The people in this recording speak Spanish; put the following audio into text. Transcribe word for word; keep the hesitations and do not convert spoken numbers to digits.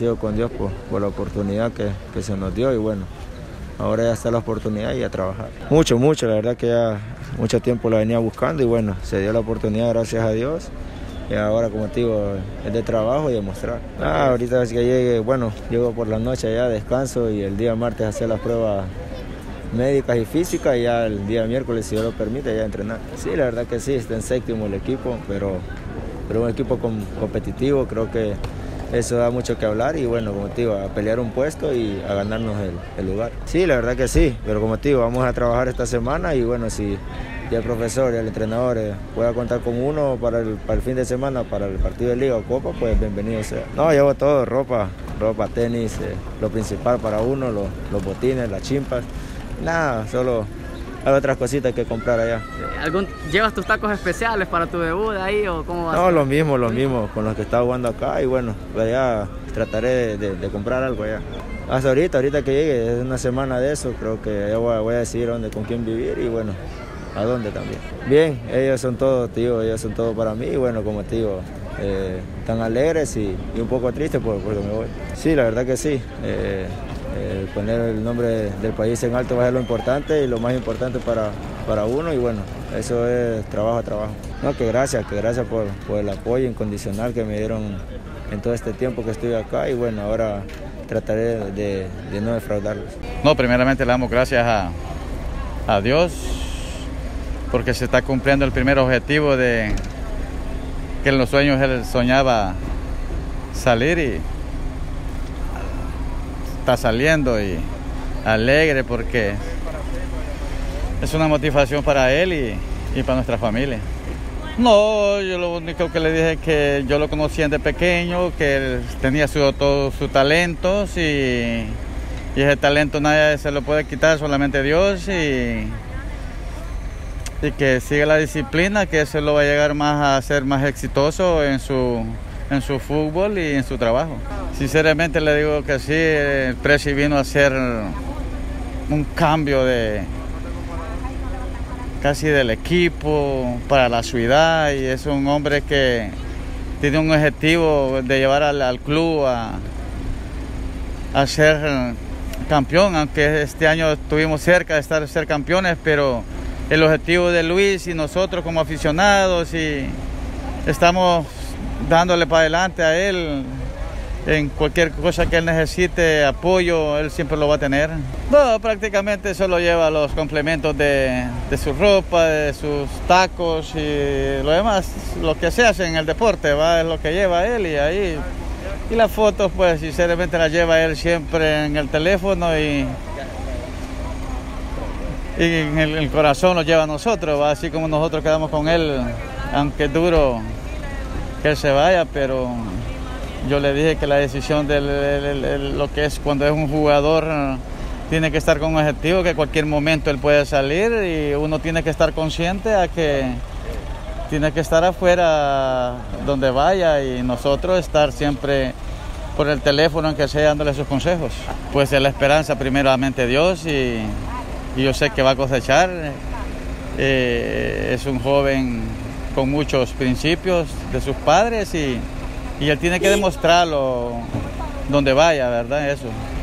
agradecido con Dios por, por la oportunidad que, que se nos dio y bueno, ahora ya está la oportunidad y a trabajar. Mucho, mucho, la verdad que ya mucho tiempo la venía buscando y bueno, se dio la oportunidad, gracias a Dios. Y ahora, como te digo, es de trabajo y de mostrar. Ah, ahorita es que llegue, bueno, llego por la noche allá, descanso y el día martes hacer las pruebas médicas y físicas y ya el día miércoles, si Dios lo permite, ya entrenar. Sí, la verdad que sí, está en séptimo el equipo, pero, pero un equipo com competitivo, creo que eso da mucho que hablar y bueno, como te digo, a pelear un puesto y a ganarnos el, el lugar. Sí, la verdad que sí, pero como te digo, vamos a trabajar esta semana y bueno, si y el profesor y el entrenador eh, pueda contar con uno para el, para el fin de semana, para el partido de Liga o Copa, pues bienvenido sea. No, llevo todo, ropa, ropa, tenis, eh, lo principal para uno, los, los botines, las chimpas, nada, solo hay otras cositas que comprar allá. ¿Algún, ¿Llevas tus tacos especiales para tu debut ahí o cómo vas? No, los mismos, los mismos, con los que estaba jugando acá y bueno, pues allá trataré de, de, de comprar algo allá. Hasta ahorita, ahorita que llegue, es una semana de eso, creo que ya voy, voy a decidir dónde, con quién vivir y bueno, a dónde también. Bien, ellos son todos, tío, ellos son todo para mí y bueno, como te digo, eh, tan alegres y, y un poco tristes por, porque me voy. Sí, la verdad que sí, eh, eh, poner el nombre del país en alto va a ser lo importante y lo más importante para, para uno y bueno, eso es trabajo a trabajo. No, que gracias, que gracias por, por el apoyo incondicional que me dieron en todo este tiempo que estoy acá y bueno, ahora trataré de, de no defraudarlos. No, primeramente le damos gracias a, a Dios porque se está cumpliendo el primer objetivo de que en los sueños él soñaba salir y está saliendo y alegre porque es una motivación para él y, y para nuestra familia. No, yo lo único que le dije es que yo lo conocía desde pequeño, que él tenía su, todos sus talentos y, y ese talento nadie se lo puede quitar, solamente Dios y y que siga la disciplina, que eso lo va a llegar más a ser más exitoso en su, en su fútbol y en su trabajo. Sinceramente le digo que sí, el Presi vino a hacer un cambio de casi del equipo para la ciudad y es un hombre que tiene un objetivo de llevar al, al club a, a ser campeón, aunque este año estuvimos cerca de estar, ser campeones, pero el objetivo de Luis y nosotros como aficionados y estamos dándole para adelante a él en cualquier cosa que él necesite apoyo, él siempre lo va a tener. No, prácticamente solo lleva los complementos de, de su ropa, de sus tacos y lo demás, lo que se hace en el deporte, va, es lo que lleva él y ahí. Y las fotos, pues sinceramente las lleva él siempre en el teléfono y y en el, el corazón lo lleva a nosotros, ¿va? Así como nosotros quedamos con él, aunque es duro que él se vaya, pero yo le dije que la decisión de lo que es cuando es un jugador tiene que estar con un objetivo, que en cualquier momento él puede salir y uno tiene que estar consciente a que tiene que estar afuera donde vaya y nosotros estar siempre por el teléfono, aunque sea dándole sus consejos. Pues es la esperanza primeramente Dios y y yo sé que va a cosechar, eh, es un joven con muchos principios de sus padres y, y él tiene que demostrarlo donde vaya, ¿verdad? Eso.